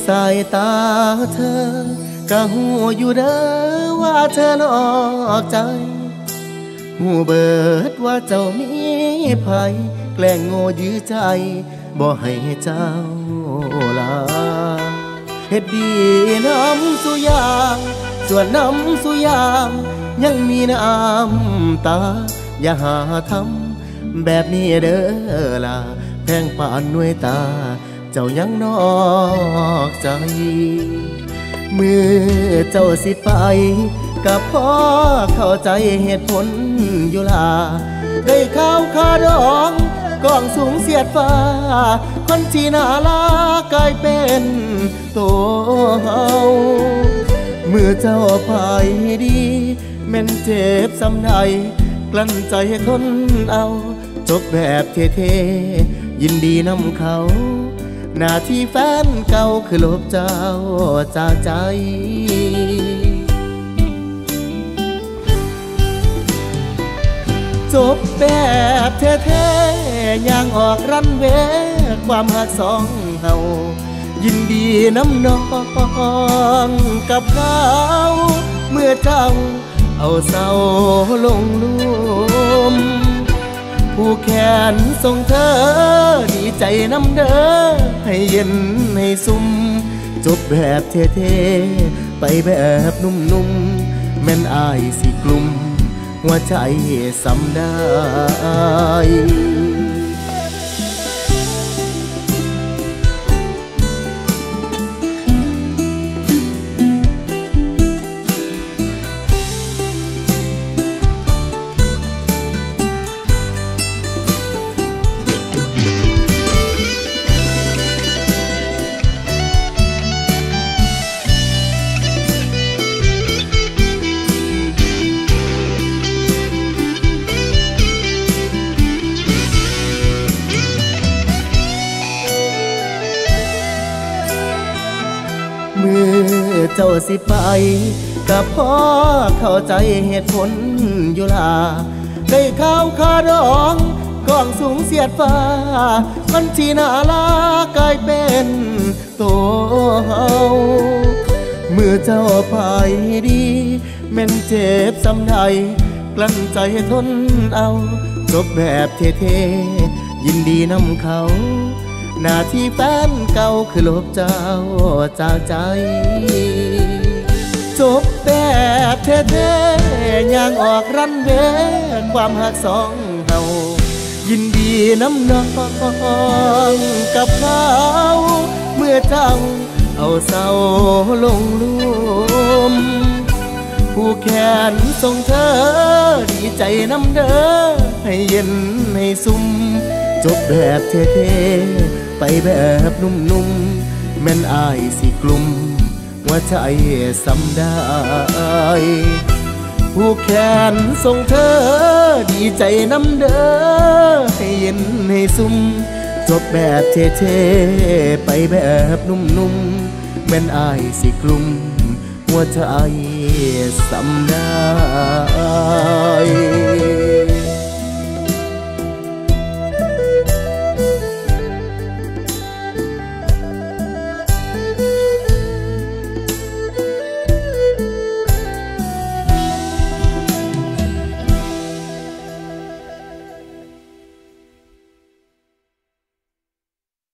สายตาเธอกะหูอยู่เด้อว่าเธอนอกใจหูเบิดว่าเจ้ามีภัยแกล้งโง่ยื้อใจบ่ให้เจ้าลาเฮ็ดดีน้ำสุยางส่วนน้ำสุยางยังมีน้ำตาอย่าหาทำแบบนี้เด้อล่ะแพงป่านหน่วยตาเจ้ายังนอกใจเมื่อเจ้าสิไปกับพ่อเข้าใจเหตุผลอยู่ล่ะได้ข้าวคาดองกองสูงเสียดฟ้าคนที่น่ารักกลายเป็นตัวเฮาเมื่อเจ้าไปดีแม่นเจ็บซ้ำใดกลั้นใจให้ทนเอาจบแบบเท่ๆยินดีนำเขาหน้าที่แฟนเก่าคือลบเจ้าจากใจจบแบบเท่ๆย่างออกรันเวความหักสองเฮายินดีน้ำนองกับเขาเมื่อเจ้าเอาเศร้าลงลุ่มผู้แขนส่งเธอดีใจน้ำเด้อให้เย็นให้ซุ่มจบแบบเท่ๆไปแบบนุ่มๆแม่นอายสิกลุ่มหัวใจสำได้เมื่อเจ้าสิไปกับพ่อเข้าใจเหตุผลอยู่ล่ะได้ข้าวคาดองกองสูงเสียดฟ้าคนที่น่ารักกลายเป็นตัวเฮาเมื่อเจ้าไปดีแม่นเจ็บซ้ำใดกลั้นใจให้ทนเอาจบแบบเท่ๆยินดีนำเขาหน้าที่แฟนเก่าคือลบเจ้าจากใจจบแบบเท่ๆย่างออกรันเวความหักสองเฮายินดีน้ำนองกับเขาเมื่อเจ้าเอาเศร้าลงลุ่มผู้แขนส่งเธอดีใจน้ำเด้อให้เย็นให้ซุ่มจบแบบเท่ๆไปแบบนุ่มๆแม่นอายสิกลุ่มหัวใจสำได้ผู้แขนส่งเธอดีใจน้ำเด้อให้เย็นให้ซุ่มจบแบบเท่ๆไปแบบนุ่มๆแม่นอายสิกลุ่มหัวใจสำได้